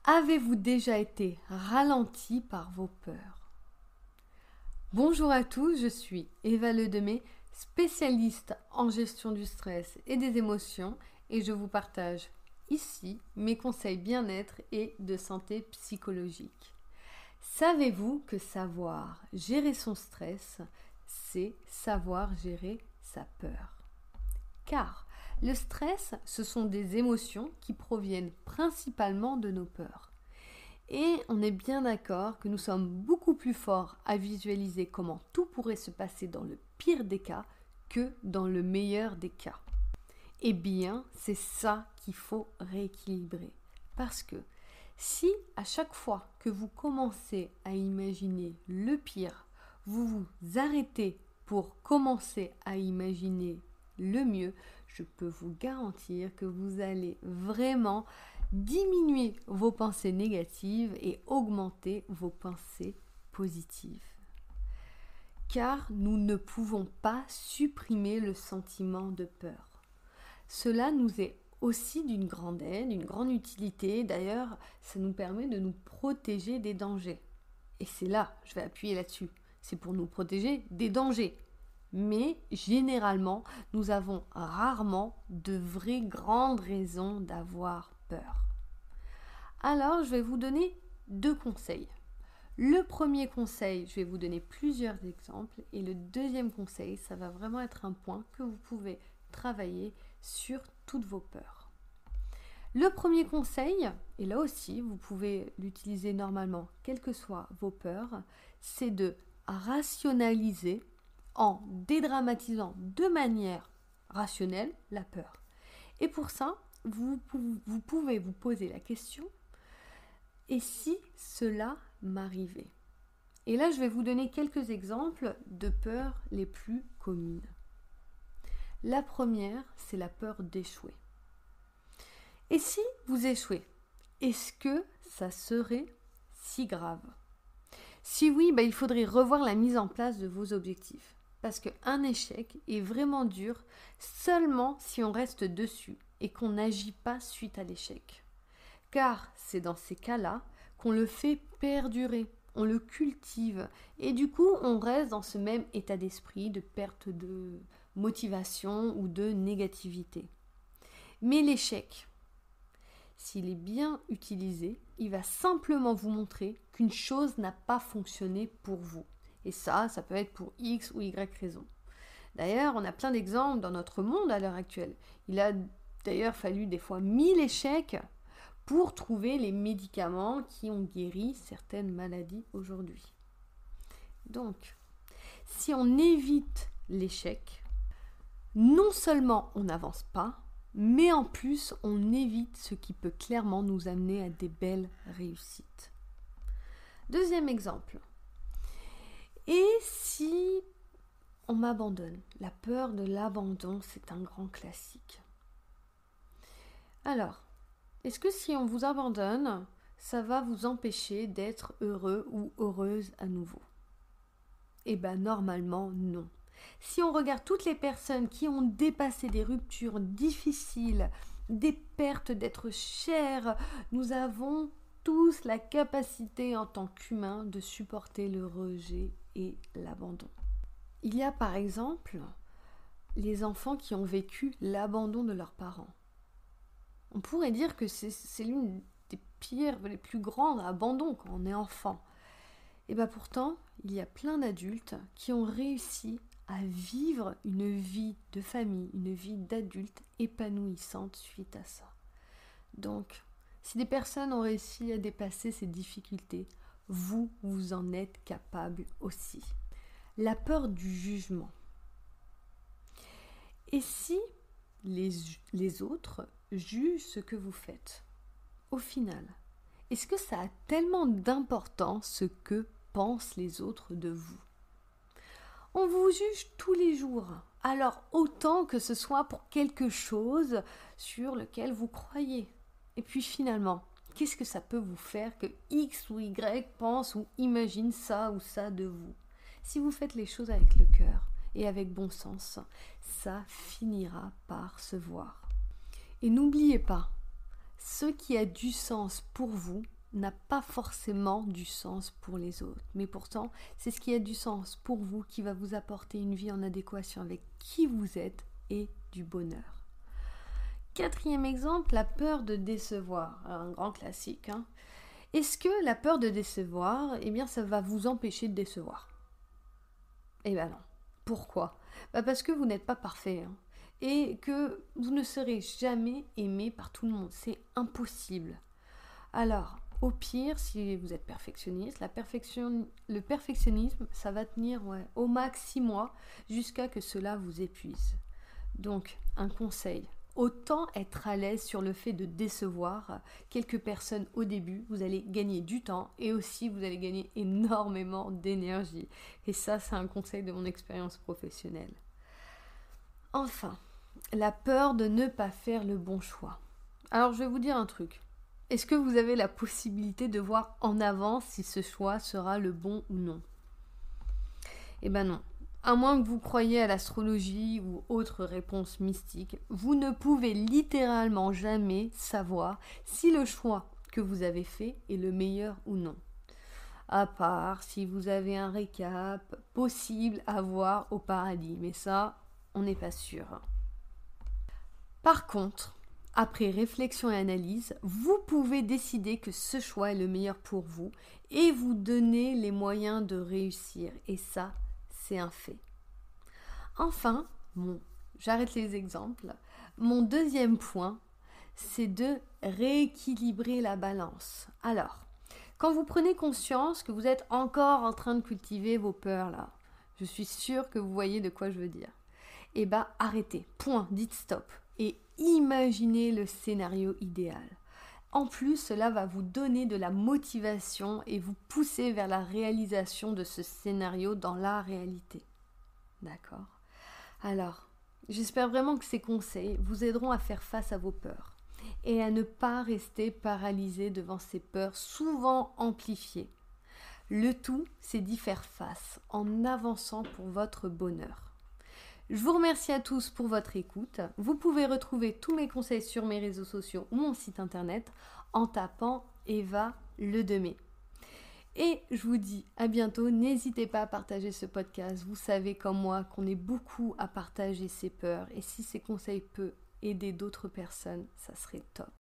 Avez-vous déjà été ralenti par vos peurs? Bonjour à tous, je suis Eva Ledemé, spécialiste en gestion du stress et des émotions, et je vous partage ici mes conseils bien-être et de santé psychologique. Savez-vous que savoir gérer son stress, c'est savoir gérer sa peur? Car le stress, ce sont des émotions qui proviennent principalement de nos peurs. Et on est bien d'accord que nous sommes beaucoup plus forts à visualiser comment tout pourrait se passer dans le pire des cas que dans le meilleur des cas. Eh bien, c'est ça qu'il faut rééquilibrer. Parce que si à chaque fois que vous commencez à imaginer le pire, vous vous arrêtez pour commencer à imaginer le mieux, je peux vous garantir que vous allez vraiment diminuer vos pensées négatives et augmenter vos pensées positives. Car nous ne pouvons pas supprimer le sentiment de peur. Cela nous est aussi d'une grande aide, d'une grande utilité. D'ailleurs, ça nous permet de nous protéger des dangers. Et c'est là, je vais appuyer là-dessus, c'est pour nous protéger des dangers. Mais généralement, nous avons rarement de vraies grandes raisons d'avoir peur. Alors, je vais vous donner 2 conseils. Le premier conseil, je vais vous donner plusieurs exemples. Et le deuxième conseil, ça va vraiment être un point que vous pouvez travailler sur toutes vos peurs. Le premier conseil, et là aussi, vous pouvez l'utiliser normalement, quelles que soient vos peurs, c'est de rationaliser en dédramatisant de manière rationnelle la peur. Et pour ça, vous pouvez vous poser la question, et si cela m'arrivait? Et là, je vais vous donner quelques exemples de peurs les plus communes. La première, c'est la peur d'échouer. Et si vous échouez, est-ce que ça serait si grave? Si oui, il faudrait revoir la mise en place de vos objectifs. Parce qu'un échec est vraiment dur seulement si on reste dessus et qu'on n'agit pas suite à l'échec. Car c'est dans ces cas-là qu'on le fait perdurer, on le cultive et du coup on reste dans ce même état d'esprit de perte de motivation ou de négativité. Mais l'échec, s'il est bien utilisé, il va simplement vous montrer qu'une chose n'a pas fonctionné pour vous. Et ça peut être pour X ou Y raison. D'ailleurs, on a plein d'exemples dans notre monde à l'heure actuelle. Il a d'ailleurs fallu des fois 1000 échecs pour trouver les médicaments qui ont guéri certaines maladies aujourd'hui. Donc, si on évite l'échec, non seulement on n'avance pas, mais en plus on évite ce qui peut clairement nous amener à des belles réussites. Deuxième exemple. Et si on m'abandonne? La peur de l'abandon, c'est un grand classique. Alors, est-ce que si on vous abandonne, ça va vous empêcher d'être heureux ou heureuse à nouveau? Eh bien, normalement, non. Si on regarde toutes les personnes qui ont dépassé des ruptures difficiles, des pertes d'être chers, nous avons tous la capacité en tant qu'humains de supporter le rejet et l'abandon. Il y a par exemple les enfants qui ont vécu l'abandon de leurs parents. On pourrait dire que c'est l'une des pires, les plus grands abandons quand on est enfant. Et pourtant, il y a plein d'adultes qui ont réussi à vivre une vie de famille, une vie d'adulte épanouissante suite à ça. Donc, si des personnes ont réussi à dépasser ces difficultés, vous en êtes capable aussi. La peur du jugement. Et si les autres jugent ce que vous faites? Au final, est-ce que ça a tellement d'importance ce que pensent les autres de vous? On vous juge tous les jours, alors autant que ce soit pour quelque chose sur lequel vous croyez. Et puis finalement, qu'est-ce que ça peut vous faire que X ou Y pense ou imagine ça ou ça de vous? Si vous faites les choses avec le cœur et avec bon sens, ça finira par se voir. Et n'oubliez pas, ce qui a du sens pour vous n'a pas forcément du sens pour les autres. Mais pourtant, c'est ce qui a du sens pour vous qui va vous apporter une vie en adéquation avec qui vous êtes et du bonheur. Quatrième exemple, la peur de décevoir. Alors, un grand classique. Est-ce que la peur de décevoir, ça va vous empêcher de décevoir? Eh bien non. Pourquoi? Parce que vous n'êtes pas parfait. Et que vous ne serez jamais aimé par tout le monde. C'est impossible. Alors, au pire, si vous êtes perfectionniste, le perfectionnisme, ça va tenir au max 6 mois jusqu'à que cela vous épuise. Donc, un conseil, autant être à l'aise sur le fait de décevoir quelques personnes au début, vous allez gagner du temps et aussi vous allez gagner énormément d'énergie. Et ça, c'est un conseil de mon expérience professionnelle. Enfin, la peur de ne pas faire le bon choix. Alors, je vais vous dire un truc. Est-ce que vous avez la possibilité de voir en avance si ce choix sera le bon ou non? Eh ben non. À moins que vous croyiez à l'astrologie ou autre réponse mystique, vous ne pouvez littéralement jamais savoir si le choix que vous avez fait est le meilleur ou non. À part si vous avez un récap possible à voir au paradis. Mais ça, on n'est pas sûr. Par contre, après réflexion et analyse, vous pouvez décider que ce choix est le meilleur pour vous et vous donner les moyens de réussir. Et ça, c'est un fait. Enfin, j'arrête les exemples. Mon deuxième point, c'est de rééquilibrer la balance. Alors, quand vous prenez conscience que vous êtes encore en train de cultiver vos peurs là, je suis sûre que vous voyez de quoi je veux dire. Eh bien, arrêtez, point, dites stop et imaginez le scénario idéal. En plus, cela va vous donner de la motivation et vous pousser vers la réalisation de ce scénario dans la réalité. D'accord? Alors, j'espère vraiment que ces conseils vous aideront à faire face à vos peurs et à ne pas rester paralysé devant ces peurs souvent amplifiées. Le tout, c'est d'y faire face en avançant pour votre bonheur. Je vous remercie à tous pour votre écoute. Vous pouvez retrouver tous mes conseils sur mes réseaux sociaux ou mon site internet en tapant Eva Ledemay. Et je vous dis à bientôt. N'hésitez pas à partager ce podcast. Vous savez comme moi qu'on est beaucoup à partager ses peurs. Et si ces conseils peuvent aider d'autres personnes, ça serait top.